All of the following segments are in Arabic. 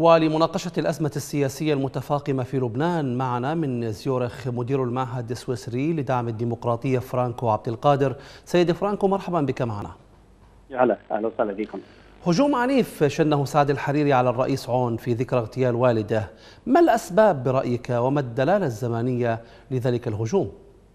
ولمناقشة الأزمة السياسية المتفاقمة في لبنان معنا من زيورخ مدير المعهد السويسري لدعم الديمقراطية فرانكو عبد القادر. سيد فرانكو، مرحبا بك معنا. أهلا وسهلا بكم. هجوم عنيف شنه سعد الحريري على الرئيس عون في ذكرى اغتيال والده، ما الأسباب برأيك وما الدلالة الزمنية لذلك الهجوم؟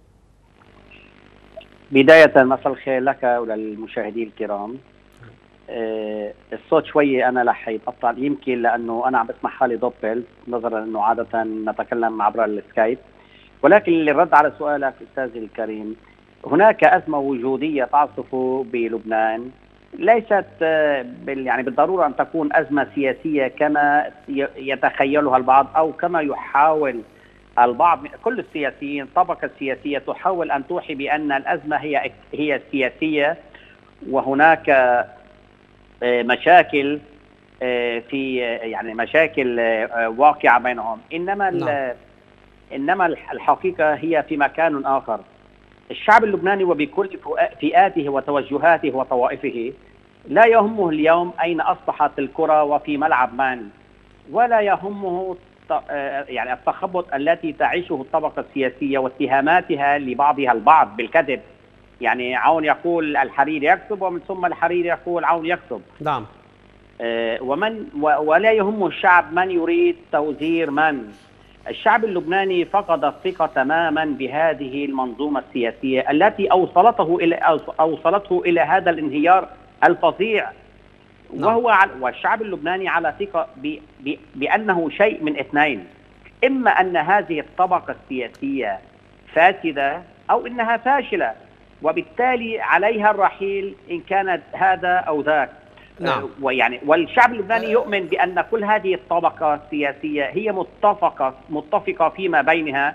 بداية مساء الخير لك وللمشاهدين الكرام. الصوت شوي أنا رح يتقطع يمكن لأنه أنا عم بسمع حالي دوبل، نظرا أنه عادة نتكلم عبر السكايب، ولكن للرد على سؤالك أستاذي الكريم، هناك أزمة وجودية تعصف بلبنان، ليست يعني بالضرورة أن تكون أزمة سياسية كما يتخيلها البعض أو كما يحاول البعض. كل السياسيين، الطبقة السياسية تحاول أن توحي بأن الأزمة هي سياسية وهناك مشاكل في يعني مشاكل واقعة بينهم، إنما الحقيقة هي في مكان آخر. الشعب اللبناني وبكل فئاته وتوجهاته وطوائفه لا يهمه اليوم أين أصبحت الكرة وفي ملعب من، ولا يهمه يعني التخبط التي تعيشه الطبقة السياسية واتهاماتها لبعضها البعض بالكذب. يعني عون يقول الحريري يكذب، ومن ثم الحريري يقول عون يكذب. نعم. ولا يهمه الشعب من يريد توزير من. الشعب اللبناني فقد الثقة تماما بهذه المنظومة السياسية التي أوصلته إلى هذا الانهيار الفظيع. والشعب اللبناني على ثقة بأنه شيء من اثنين: إما أن هذه الطبقة السياسية فاسدة أو إنها فاشلة، وبالتالي عليها الرحيل إن كانت هذا أو ذاك. نعم. والشعب اللبناني يؤمن بأن كل هذه الطبقة السياسية هي متفقة فيما بينها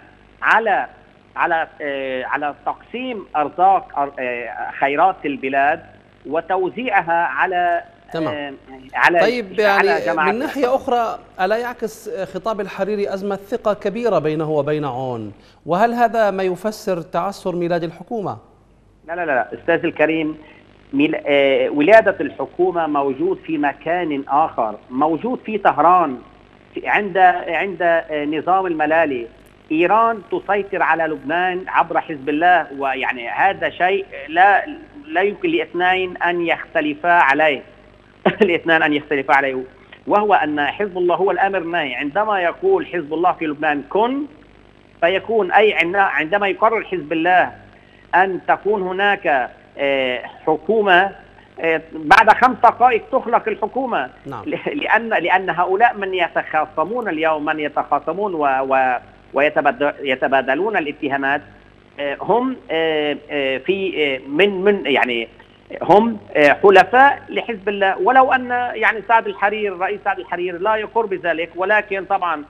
على تقسيم أرزاق خيرات البلاد وتوزيعها على تمام. على طيب، يعني على من ناحية أخرى ألا يعكس خطاب الحريري أزمة ثقة كبيرة بينه وبين عون؟ وهل هذا ما يفسر تعثر ميلاد الحكومة؟ لا أستاذ الكريم، ولادة الحكومة موجود في مكان آخر، موجود في طهران عند نظام الملالي. إيران تسيطر على لبنان عبر حزب الله، ويعني هذا شيء لا يمكن لاثنين أن يختلفا عليه الاثنان أن يختلفا عليه، وهو أن حزب الله هو الأمر الناهي. عندما يقول حزب الله في لبنان كن فيكون، أي عندما يقرر حزب الله أن تكون هناك حكومة بعد 5 دقائق تخلق الحكومة. نعم. لأن هؤلاء من يتخاصمون اليوم، من يتخاصمون ويتبادلون الاتهامات، هم في من يعني هم حلفاء لحزب الله، ولو أن يعني الرئيس سعد الحريري لا يقر بذلك، ولكن طبعا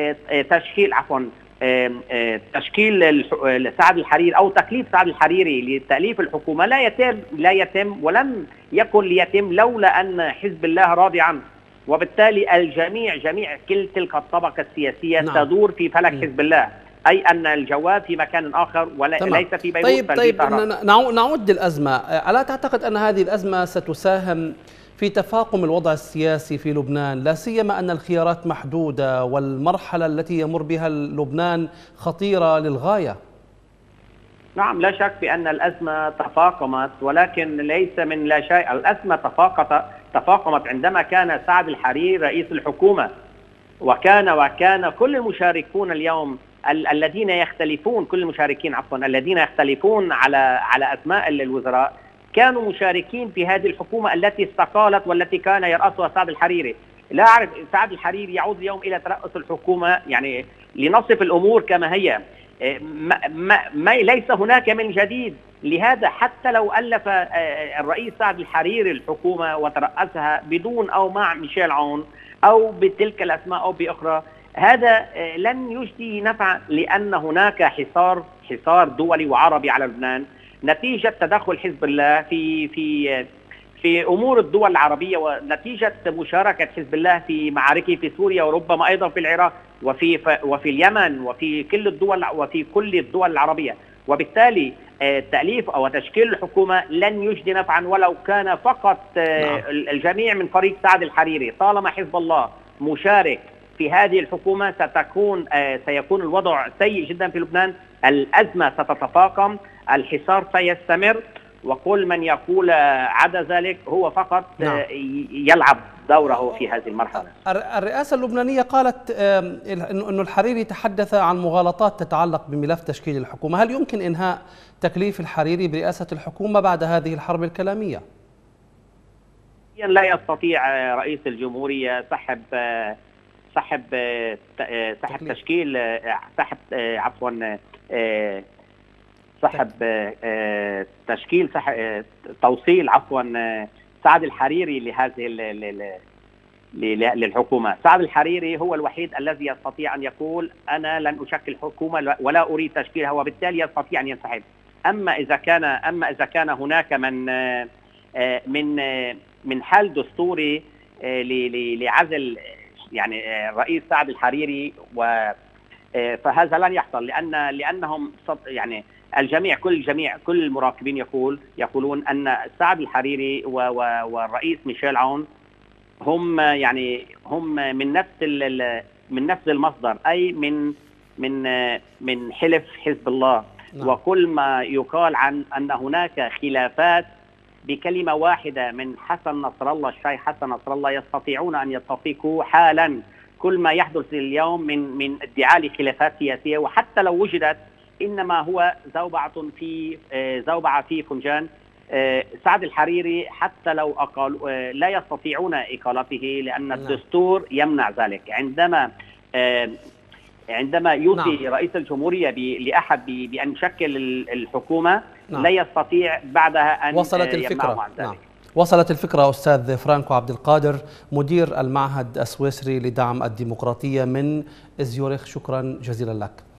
تشكيل سعد الحريري أو تكليف سعد الحريري لتأليف الحكومة لا يتم ولم يكن ليتم لولا أن حزب الله راضي عنه، وبالتالي جميع كل تلك الطبقة السياسية تدور في فلك حزب الله، أي أن الجواب في مكان آخر وليس في بيروت. طيب نعود للأزمة. ألا تعتقد أن هذه الأزمة ستساهم في تفاقم الوضع السياسي في لبنان، لا سيما أن الخيارات محدودة والمرحلة التي يمر بها لبنان خطيرة للغاية؟ نعم، لا شك بأن الأزمة تفاقمت، ولكن ليس من لا شيء. الأزمة تفاقمت عندما كان سعد الحريري رئيس الحكومة، وكان كل المشاركون اليوم الذين يختلفون، كل المشاركين الذين يختلفون على أسماء الوزراء كانوا مشاركين في هذه الحكومة التي استقالت والتي كان يرأسها سعد الحريري. لا أعرف، سعد الحريري يعود اليوم إلى ترأس الحكومة، يعني لنصف الأمور كما هي، ما ليس هناك من جديد. لهذا حتى لو ألف الرئيس سعد الحريري الحكومة وترأسها بدون أو مع ميشيل عون أو بتلك الأسماء أو بأخرى، هذا لن يجدي نفع، لأن هناك حصار دولي وعربي على لبنان نتيجة تدخل حزب الله في أمور الدول العربية، ونتيجة مشاركة حزب الله في معاركه في سوريا وربما أيضا في العراق وفي اليمن وفي كل الدول العربية. وبالتالي تأليف أو تشكيل الحكومة لن يجدي نفعا ولو كان فقط الجميع من فريق سعد الحريري، طالما حزب الله مشارك في هذه الحكومة سيكون الوضع سيء جدا في لبنان. الأزمة ستتفاقم، الحصار سيستمر، وكل من يقول عدا ذلك هو فقط يلعب دوره في هذه المرحلة. الرئاسة اللبنانية قالت أن الحريري تحدث عن مغالطات تتعلق بملف تشكيل الحكومة. هل يمكن إنهاء تكليف الحريري برئاسة الحكومة بعد هذه الحرب الكلامية؟ لا يستطيع رئيس الجمهورية سحب تشكيل توصيل سعد الحريري لهذه للحكومة. سعد الحريري هو الوحيد الذي يستطيع أن يقول أنا لن أشكل حكومة ولا أريد تشكيلها، وبالتالي يستطيع أن ينسحب. أما إذا كان هناك من حل دستوري لعزل يعني الرئيس سعد الحريري، فهذا لن يحصل، لأنهم يعني كل المراقبين يقولون أن سعد الحريري والرئيس ميشيل عون هم من نفس المصدر، أي من حلف حزب الله. وكل ما يقال عن أن هناك خلافات بكلمة واحدة من حسن نصر الله، الشيخ حسن نصر الله، يستطيعون أن يتفقوا حالا. كل ما يحدث اليوم من ادعاء لخلافات سياسية، وحتى لو وجدت إنما هو زوبعة في فنجان. سعد الحريري حتى لو أقالوا لا يستطيعون إقالته، لأن الدستور يمنع ذلك. عندما يوصي رئيس الجمهورية لأحد بأن يشكل الحكومة، لا يستطيع بعدها أن يمنعه عن ذلك. وصلت الفكرة أستاذ فرانكو عبد القادر، مدير المعهد السويسري لدعم الديمقراطية من زيورخ، شكرا جزيلا لك.